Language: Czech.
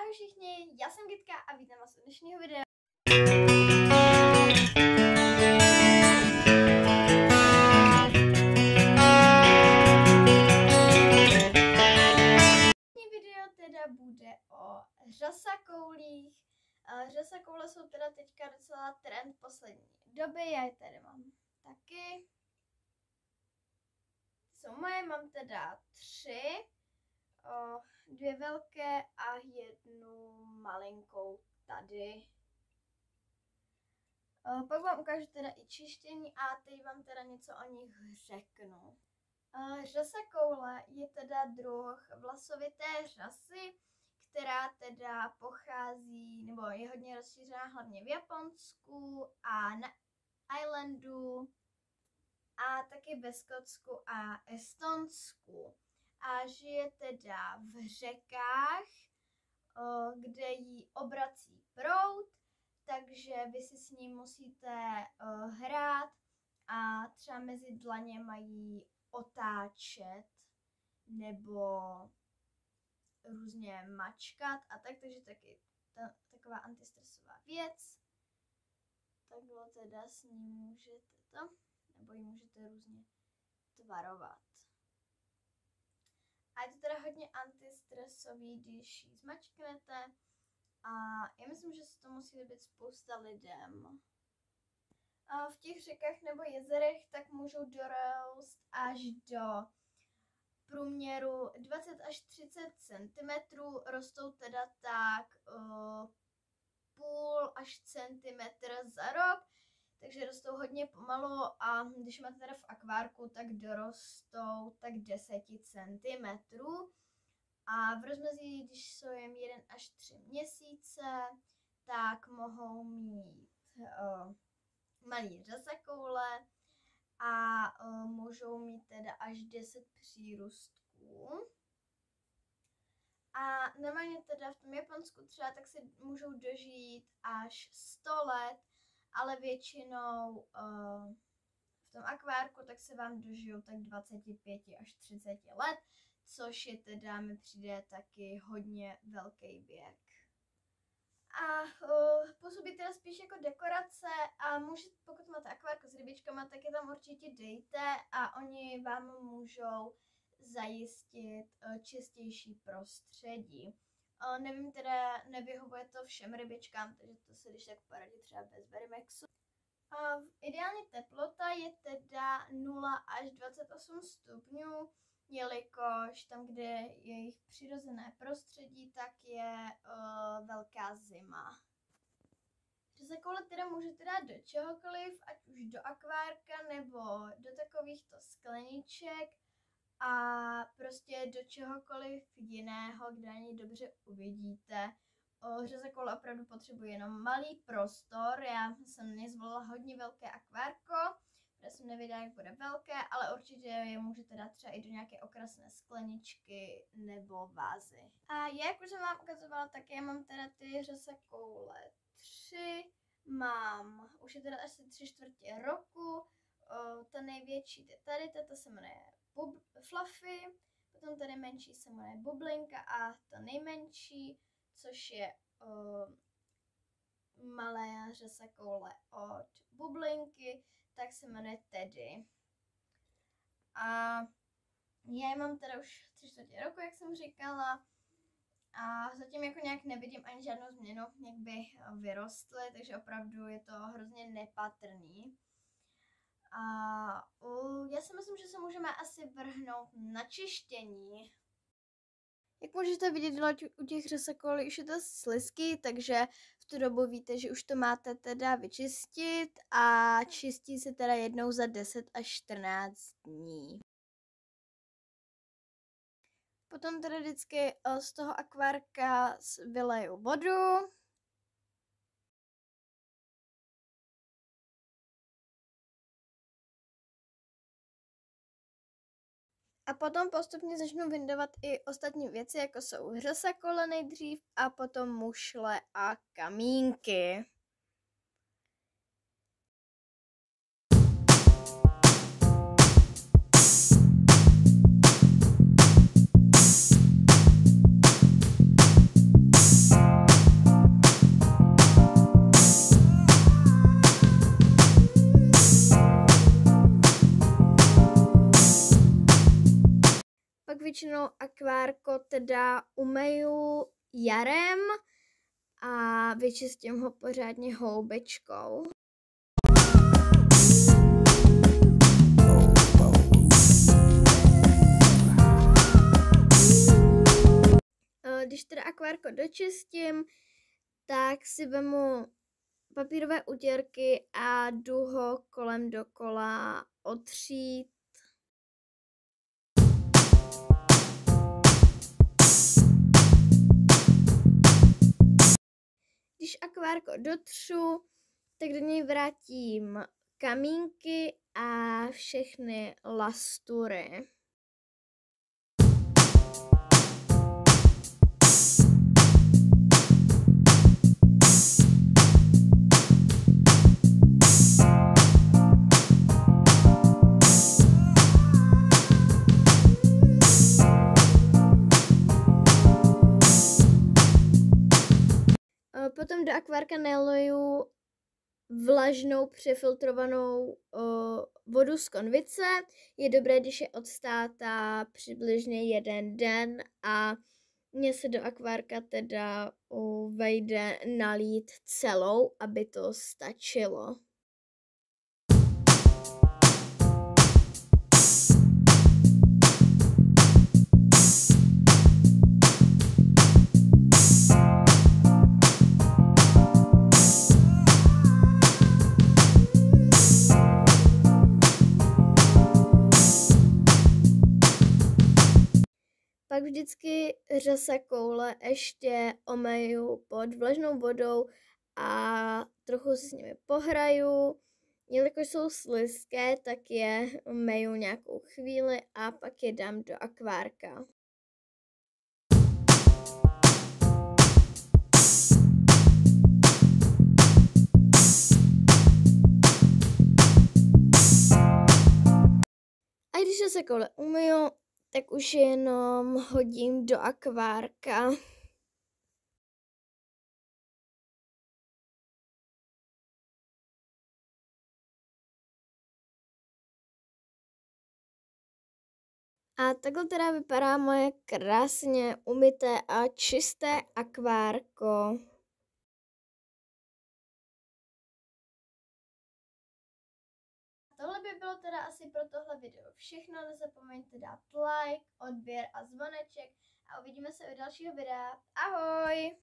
Ahoj všichni, já jsem Gitka a vítám vás u dnešního videa. Dnešní video teda bude o řasakoulích. Řasakoule jsou teda teďka docela trend poslední doby, já je tady mám taky. Jsou moje, mám teda 3. 2 velké a 1 malinkou tady. Pak vám ukážu teda i čištění a teď vám teda něco o nich řeknu. Řasakoule je teda druh vlasovité řasy, která teda pochází, nebo je hodně rozšířená hlavně v Japonsku a na Islandu a taky ve Skotsku a Estonsku. A žije teda v řekách, kde ji obrací proud, takže vy si s ním musíte hrát a třeba mezi dlaně mají otáčet nebo různě mačkat a tak, takže taky taková antistresová věc. Takhle teda s ním můžete to, nebo ji můžete různě tvarovat. A je to teda hodně antistresový, když ji zmačknete a já myslím, že se to musí líbit spousta lidem. A v těch řekách nebo jezerech tak můžou dorost až do průměru 20 až 30 cm, rostou teda tak půl až centimetr za rok, takže rostou hodně pomalu a když máte teda v akvárku, tak dorostou tak 10 cm. A v rozmezí, když jsou jen 1 až 3 měsíce, tak mohou mít malý řasakoule a můžou mít teda až 10 přírůstků. A normálně teda v tom Japonsku třeba tak si můžou dožít až 100 let, ale většinou v tom akvárku tak se vám dožijou tak 25 až 30 let, což je teda, mi přijde taky hodně velký věk. A působí teda spíš jako dekorace a můžete, pokud máte akvárko s rybičkama, tak je tam určitě dejte a oni vám můžou zajistit čistější prostředí. Nevím teda, nevyhovuje to všem rybičkám, takže to se když tak poradí třeba bez Verimexu. Ideální teplota je teda 0 až 28 stupňů, jelikož tam, kde je jejich přirozené prostředí, tak je velká zima. Řasakoule teda můžete dát do čehokoliv, ať už do akvárka nebo do takovýchto skleniček a prostě do čehokoliv jiného, kde ani dobře uvidíte. Řasakoule opravdu potřebuje jenom malý prostor, já jsem mě zvolila hodně velké akvárko, já jsem nevěděla, jak bude velké, ale určitě je můžete dát třeba i do nějaké okrasné skleničky nebo vázy. A jak už jsem vám ukazovala, tak já mám teda ty řasakoule 3, už je teda asi 3/4 roku, ta největší je tady, ta se jmenuje Fluffy, potom tady menší se jmenuje Bublinka a ta nejmenší, což je malé řasakoule od Bublinky, tak se jmenuje Teddy. A já je mám teda už 3/4 roku, jak jsem říkala, a zatím jako nějak nevidím ani žádnou změnu, jak by vyrostly, takže opravdu je to hrozně nepatrný. A já si myslím, že se můžeme asi vrhnout na čištění. Jak můžete vidět, u těch řasakoulí už je to slizký, takže v tu dobu víte, že už to máte teda vyčistit a čistí se teda jednou za 10 až 14 dní. Potom teda vždycky z toho akvárka vyleju vodu. A potom postupně začnu vyndovat i ostatní věci, jako jsou řasakoule nejdřív a potom mušle a kamínky. většinou akvárko teda umeju jarem a vyčistím ho pořádně houbičkou. Když teda akvárko dočistím, tak si vemu papírové utěrky a jdu ho kolem dokola otřít. Když akvárko dotřu, tak do něj vrátím kamínky a všechny lastury. Potom do akvárka naliju vlažnou přefiltrovanou vodu z konvice. Je dobré, když je odstátá přibližně 1 den a mně se do akvárka teda vejde nalít celou, aby to stačilo. Pak vždycky řasa koule ještě omeju pod vlažnou vodou a trochu si s nimi pohraju. Jelikož jsou slizké, tak je meju nějakou chvíli a pak je dám do akvárka. A když se koule umyju, tak už jenom hodím do akvárka. A takhle teda vypadá moje krásně umyté a čisté akvárko. Tohle by bylo teda asi pro tohle video všechno. Nezapomeňte dát like, odběr a zvoneček a uvidíme se u dalšího videa. Ahoj!